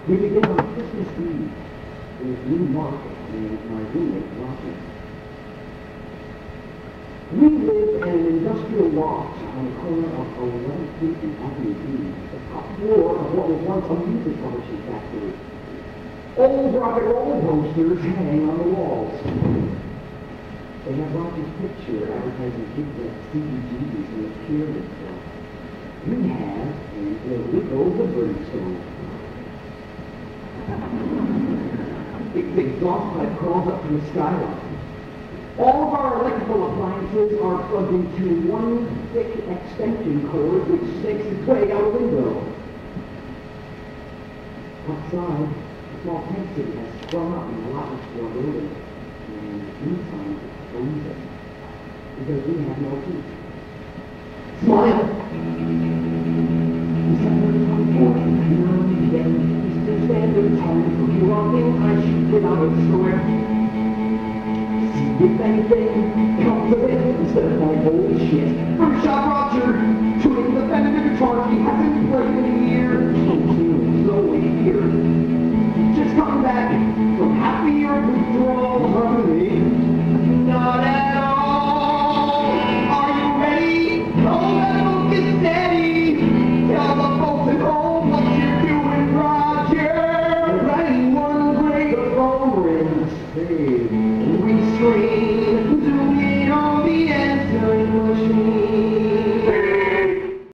We begin on Christmas Eve with New Market and my roommate, Roger. We live in an industrial loft on the corner of 11th Street and Avenue B, the top floor of what was once a music publishing factory. Old rock and roll posters hang on the walls. They have Roger's picture advertising gigs at CBGB's in the Pyramid Club. We have an illegal Liberty Stone. The exhaust pipe crawls up to the skyline. All of our electrical appliances are plugged into one thick extension cord which snakes its way out a window. Outside, a small tent city has sprung up in the allotment for a building, and inside owns it, because we have no heat. Smile! December 24th, 9 p.m. Eastern Standard Time. If you walk in, I should get out of the store. If anything comes of it, instead of like, holy shit, from Shop Roger, tuning the Fender guitar he hasn't played in a year. Slowly here. Just come back from half a year of withdrawal harmony. Not at all. Are you ready? Oh, that book is steady. Tell the folks at home what you're doing, Roger. Writing one great phone rings. Hey.